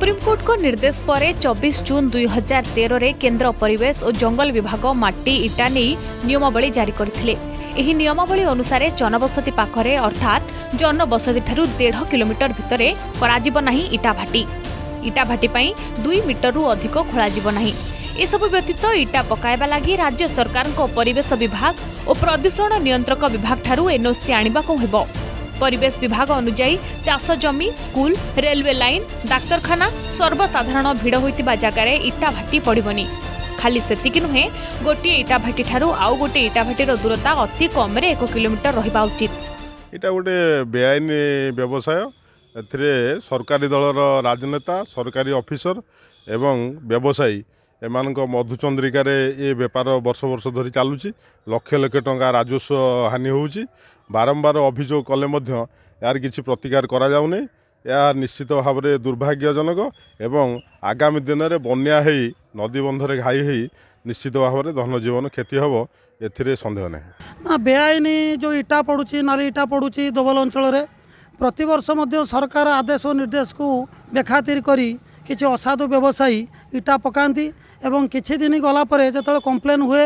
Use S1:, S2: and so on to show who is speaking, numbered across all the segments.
S1: Supreme court को निर्देश पर 24 जून 2013 रे केंद्र परिवेश और जंगल विभाग माटी इटा नहीं नियमावली जारी करथिले। एही नियमावली अनुसार जनबसती पाखरे अर्थात जनबसती ठारू 1.5 किलोमीटर भितरे कराजिब नाही इटा भाटी। इटा भाटी पई 2 मीटर अधिक खोलाजिब नाही। एसबु व्यतीत इटा पकाइबा लागि राज्य सरकार को परिवेश विभाग और प्रदूषण नियंत्रक विभाग ठारू एनओसी आनिबाको हेबो। परिवेश विभाग अनुଯାयी चाष जमी, स्कूल, रेलवे लाइन, डाक्तरखाना सर्वसाधारण भिड़ होइतिबा जगार इटा भाटी पड़िबनी। खाली सेतिकी नुहे, गोटे इटा भाटी ठारू आउ गोटे इटा भाटीर दूरता अति कम 1 किलोमीटर रहिबा उचित।
S2: इटा गोटे बेआईन व्यवसाय। एथिरे सरकारी दलर राजनेता, सरकारी ऑफिसर एवं व्यवसायी एमानक मधुचंद्रिकार ये बेपार वर्ष वर्ष धरी चलुची। लक्ष लक्ष टंका राजस्व हानि होउची। बारंबार अभियोग कले मध्य यार किसी प्रतिकार करा जाउने। या निश्चित भाव में दुर्भाग्यजनक एवं आगामी दिन में बन्या है नदी बंधरे घाई है निश्चित भाव में धन जीवन क्षति हम ए सन्देह ना।
S3: ना बेआईन जो इटा पड़ुची नाली इटा पड़ुची दोबल अंचल में प्रतिवर्ष सरकार आदेश और निर्देश को बेखातिर करी किसी असाधु व्यवसायी इटा पकाती एवं किछि दिन गला परे जतले कंप्लेन हुए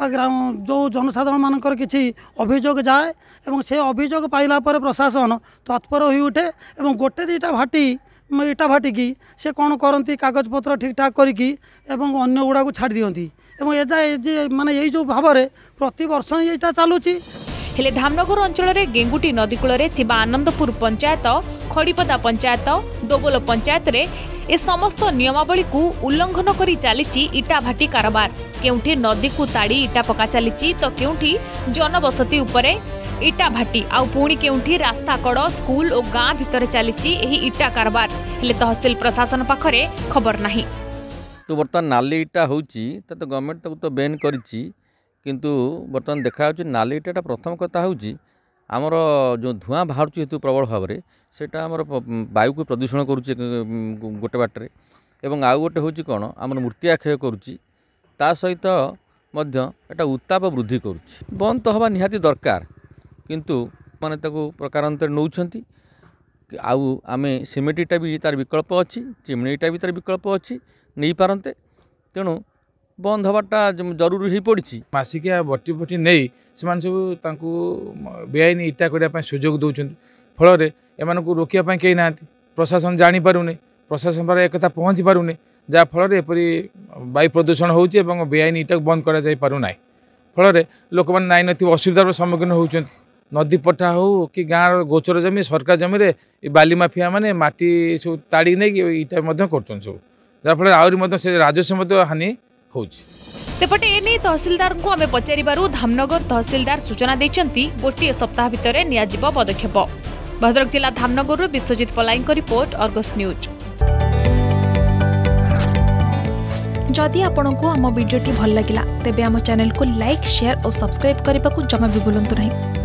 S3: जो जनसाधारण मानकर किछि अभियोग जाए एवं से अभियोग पाइला परे प्रशासन तत्पर हो उठे एवं गोटे दुईटा भाटी इटा भाटी की से कौन करती कागज पत्र ठीक ठाक करी एवं अन्य गुड़ा को छाड़ दियंती एवं ए माने यही जो भाव में प्रति वर्ष यहाँ चलुची।
S1: हेले धामनगर अंचल में गेंगुटी नदीकूल थिबा आनंदपुर पंचायत, खड़ीपदा पंचायत, दोबोल पंचायत रे ए समस्त नियमावली को उल्लंघन करी चली इटा भाटी कारोबार। केउठी नदी को ताड़ी इटा पका चली तो केउठी जनबसती उपरे इटा भाटी आउ पुणी केउठी रास्ता कड़ स्कूल और गाँ भितर चली इटा कारोबार। हेले तहसील प्रशासन पाखरे खबर नाही।
S4: तो बर्तमान नाली इटा होउची तो गवर्नमेंट तो बैन करिची किंतु बर्तमान देखा नाली इटा प्रथम कथा होउची आमर जो धुआं बाहर हेतु प्रबल भाव में सेटा आमर वायु को प्रदूषण करुचे गोटे बाटे एवं आउ गोटे हूँ कौन आम मूर्तिया क्षय करुच्ची ता सहित एटा उत्ताप वृद्धि करुच्ची। बंद तो हवा निहाती दरकार किंतु माने ताको प्रकारांतर नौछंती। आउ आमे सिमेंट इटा भी तार विकल्प अच्छी, चिमनी इटा भी तार विकल्प अच्छी नहीं पारंते। तेणु बंद हवाटा जरूरी हो पड़ी।
S5: मासिकिया बटी फटी नहीं से सब बेआईन इटा करने सुजोग दौरान फल एम रोकने कहीं ना प्रशासन जापारे प्रशासन पर एक पहुँची पारे जहाँफल एपरी वायु प्रदूषण हो बेआईन इटा बंद कर फल लोक मैंने नाई न असुविधार सम्मुखीन होती। नदी पट्टा हो कि गाँव गोचर जमी सरकार जमी बाली माफिया मैंने माटी सब ताड़ी नहीं इटा कर जहाँफल आहरी से राजस्व हानि
S1: सेपटे एने तहसीलदार को आमे पचारिबारु धामनगर तहसीलदार सूचना देचंती गोटे सप्ताह भितर नियाजिब पदक्षेप। भद्रक जिला धामनगर विश्वजित पलाईं को रिपोर्ट, अर्गस न्यूज।
S6: जदि आपंक आम भिडी भल लगा तेब आम चैनल को लाइक, शेयर और सब्सक्राइब करने को जमा भी भूलु नहीं।